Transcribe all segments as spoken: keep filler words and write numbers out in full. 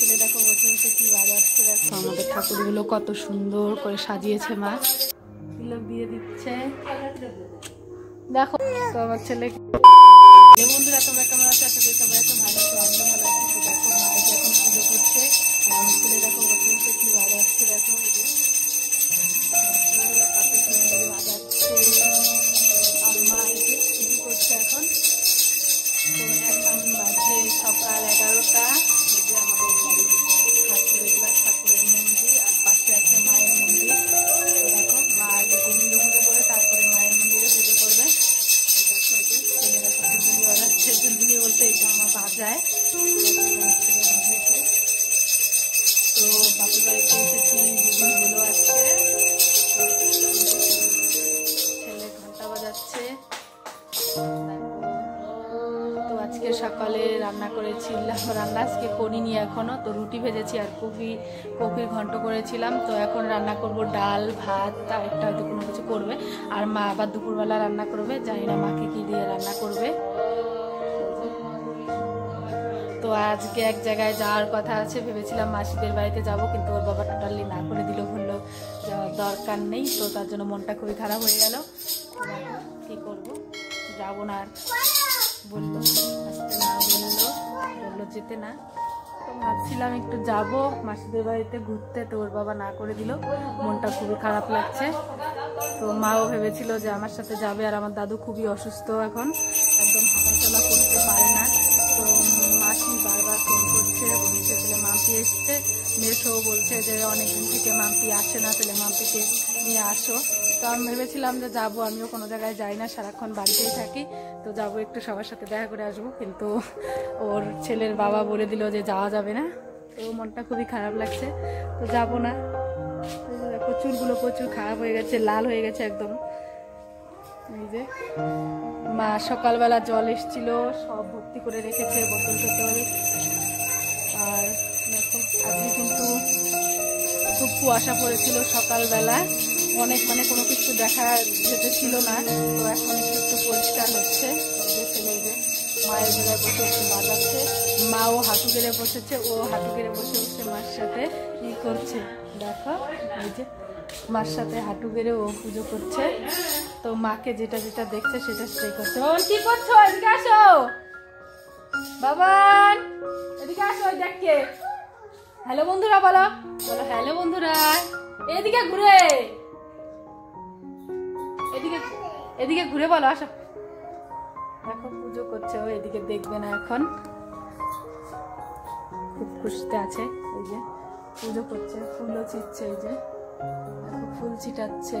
ছেলে দেখো বসে বসে কি বাজাচ্ছে দেখো। আমাদের ঠাকুরগুলো কত সুন্দর করে সাজিয়েছে মা, তিলক দিয়ে দিচ্ছে দেখো। তো আমার ছেলে বন্ধুরা তোমরা কেমন আছো? আশা করি সবাই এত ভালো। তো আমি ভালো আছি। তো দেখো মা যে এখন পুজো করছে, আমার ছেলে দেখো বসে বসে কি বাজাচ্ছে দেখো। এখন তো এখন বাজে সকাল এগারোটা। এই যে আমাদের ঠাকুর, এগুলা ঠাকুরের মন্দির, আর পাশে আছে মায়ের মন্দির। তো দেখো মা আগে গোবিন্দ পুজো করে তারপরে মায়ের মন্দিরে পুজো করবে। দেখো এই যে ছেলে দেখো চুলবুলি বাজাচ্ছে, চুলবুলি বলতে এটা আমার বাজায়। তো বাপের বাড়িতে এসেছি দুদিন হলো আসছে। ছেলে ঘন্টা বাজাচ্ছে। তো আজকে সকালে রান্না করেছিলাম, রান্না আজকে করিনি এখনো। তো রুটি ভেজেছি আর কফি কফির ঘন্ট করেছিলাম। তো এখন রান্না করব ডাল ভাত, আর একটা হয়তো কোনো কিছু করবে। আর মা আবার দুপুরবেলা রান্না করবে, জানি না মাকে কি দিয়ে রান্না করবে। তো আজকে এক জায়গায় যাওয়ার কথা আছে, ভেবেছিলাম মাসিদের বাড়িতে যাব, কিন্তু ওর বাবা টোটালি না করে দিল, বললো যাওয়ার দরকার নেই। তো তার জন্য মনটা খুবই খারাপ হয়ে গেল। কি করব, যাবো না আর, বললো আসতে না, বললো বললো যেতে না। তো ভাবছিলাম একটু যাব মাসিদের বাড়িতে ঘুরতে, তো ওর বাবা না করে দিল, মনটা খুবই খারাপ লাগছে। তো মাও ভেবেছিল যে আমার সাথে যাবে, আর আমার দাদু খুবই অসুস্থ এখন, একদম হাঁটাচলা করতে পারে না। তো মাসি বারবার ফোন করছে, বলছে তাহলে মাম্পি এসছে। মেসো বলছে যে অনেকদিন থেকে মাম্পি আসে না, তাহলে মাম্পিকে নিয়ে আসো। তো আমি ভেবেছিলাম যে যাবো, আমিও কোনো জায়গায় যাই না, সারাক্ষণ বাড়িতেই থাকি। তো যাবো একটু সবার সাথে দেখা করে আসবো, কিন্তু ওর ছেলের বাবা বলে দিল যে যাওয়া যাবে না। তো মনটা খুবই খারাপ লাগছে, তো যাবো না। দেখো চুলগুলো প্রচুর খারাপ হয়ে গেছে, লাল হয়ে গেছে একদম। এই যে মা সকালবেলা জল এসেছিল, সব ভর্তি করে রেখেছে বোতল টোতল। আর দেখো আজকে কিন্তু খুব কুয়াশা পড়েছিল সকালবেলা, অনেক মানে কোনো কিছু দেখা যেতে ছিল না। তো এখন একটু একটু পরিষ্কার হচ্ছে। ছেলে যে মায়ের জায়গায় বসে বসে বাজাচ্ছে, মাও হাঁটু গেড়ে বসেছে, ও হাঁটু গেড়ে বসে বসে মার সাথে ই করছে দেখো। এই যে মার সাথে হাঁটু গেড়ে ও পুজো করছে। তো মাকে যেটা যেটা দেখছে সেটা সেটাই করছে। বাবান কি করছো? এদিকে আসো বাবান, এদিকে আসো। দেখে হ্যালো বন্ধুরা বলো, বলো হ্যালো বন্ধুরা। এদিকে ঘুরে, এদিকে এদিকে ঘুরে বলো আসো। দেখো পুজো করছে ও, এদিকে দেখবে না এখন, খুব খুশিতে আছে। এই যে পুজো করছে, ফুলও ছিটছে, এই যে ফুল ছিটাচ্ছে,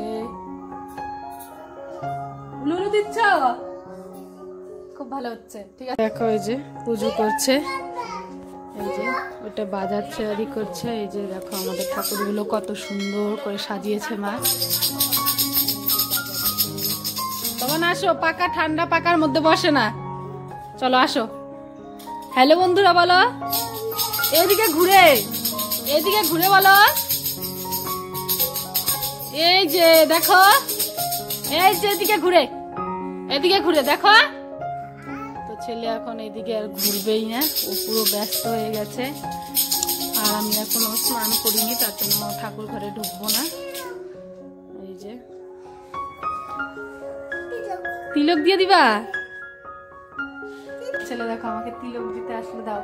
লুলু দিচ্ছ, খুব ভালো হচ্ছে। ঠিক আছে দেখো এই যে পুজো করছে, এই যে ওটা বাজাচ্ছে আর ই করছে। এই যে দেখো আমাদের ঠাকুরগুলো কত সুন্দর করে সাজিয়েছে মা। তখন আসো, পাকা ঠান্ডা পাকার মধ্যে বসে না, চলো আসো। হ্যালো বন্ধুরা বলো, এদিকে ঘুরে, এদিকে ঘুরে বলো। এই যে দেখো, এই যে এদিকে ঘুরে, এদিকে ঘুরে দেখো। তো ছেলে এখন এদিকে আর ঘুরবেই না, ও পুরো ব্যস্ত হয়ে গেছে। আর আমি এখনো স্নান করিনি, তার জন্য ঠাকুর ঘরে ঢুকবো না। এই যে তিলক দিয়ে দিবা, ছেলে দেখো আমাকে তিলক দিতে আসলে দাও।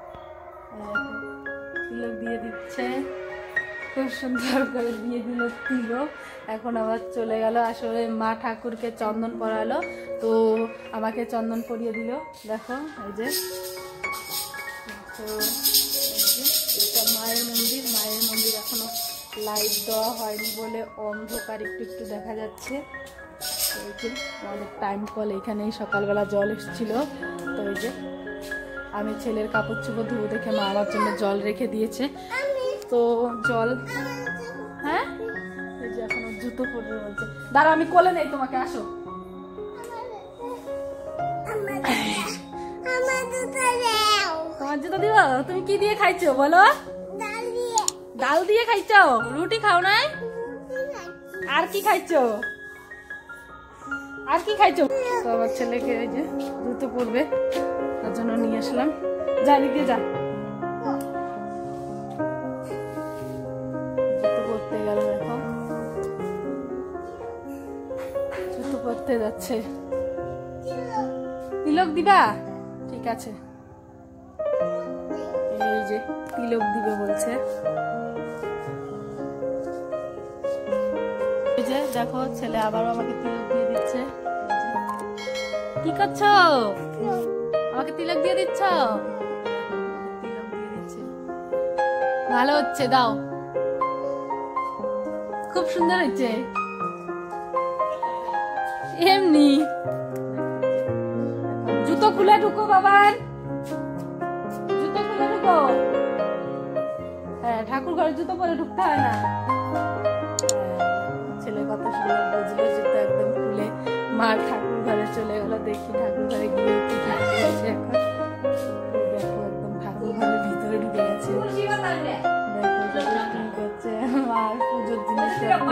তিলক দিয়ে দিচ্ছে, খুব সুন্দর করে দিয়ে দিল তিলক। এখন আবার চলে গেল। আসলে মা ঠাকুরকে চন্দন পরালো, তো আমাকে চন্দন পরিয়ে দিল। দেখো এই যে, তো এটা মায়ের মন্দির, মায়ের মন্দির এখনো লাইট দেওয়া হয়নি বলে অন্ধকার একটু একটু দেখা যাচ্ছে। এই যে আমাদের টাইম কল, এখানেই সকালবেলা জল এসেছিল। তো এই যে আমি ছেলের কাপড় চোপড় ধুবো দেখে মা আমার জন্য জল রেখে দিয়েছে। তো জল, হ্যাঁ এই যে এখন জুতো পরবে বলছে। দাঁড়া আমি কোলে নেই তোমাকে, আসো। তোমার জুতো দিব? তুমি কি দিয়ে খাইছো বলো? ডাল দিয়ে খাইছো? রুটি খাও নাই? আর কি খাইছো? আর কি খাইছো? তো আমার ছেলেকে এই যে জুতো পরবে, তার জন্য নিয়ে আসলাম। যা দিকে যা, যাচ্ছে। তিলক দিবা? ঠিক আছে, এই যে তিলক দিবে বলছে। এই যে দেখো ছেলে আবারও আমাকে তিলক দিয়ে দিচ্ছে। কি করছো? আমাকে তিলক দিয়ে দিচ্ছ? তিলক দিয়ে দিচ্ছে, ভালো হচ্ছে, দাও। খুব সুন্দর হচ্ছে। এমনি জুতো খুলে ঢুকো বাবার, জুতো খুলে ঢুকো। হ্যাঁ, ঠাকুর ঘরে জুতো পরে ঢুকতে হয় না। ছেলে কত সুন্দর বুঝলো, জুতো একদম খুলে মার ঠাকুর ঘরে চলে গেলো। দেখি ঠাকুর ঘরে গিয়ে কি হয়েছে এখন। দেখো একদম ঠাকুর ঘরের ভিতরে ঢুকে গেছে। দেখো করছে মার পুজোর জিনিস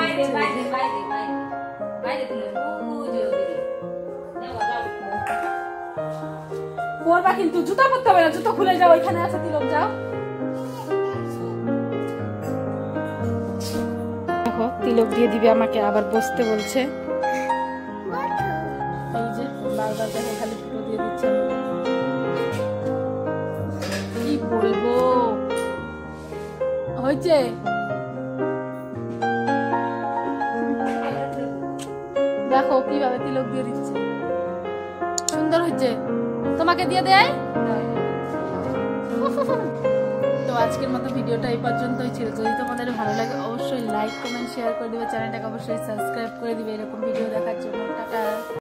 পরবা, কিন্তু জুতো পরতে হবে না, জুতো খুলে যাও, ওইখানে আছে তিলক, যাও। দেখো তিলক দিয়ে দিবে আমাকে, আবার বসতে বলছে। এই যে বারবার দেখো খালি ফুটো দিয়ে দিচ্ছে। কি বলবো, হয়েছে দেখো কিভাবে তিলক দিয়ে দিচ্ছে, সুন্দর হয়েছে। তোমাকে দিয়ে দেয়। তো আজকের মতো ভিডিওটা এই পর্যন্তই ছিল। যদি তোমাদের ভালো লাগে অবশ্যই লাইক কমেন্ট শেয়ার করে দিবে, চ্যানেলটাকে অবশ্যই সাবস্ক্রাইব করে দিবে এরকম ভিডিও দেখার জন্য। টাটা।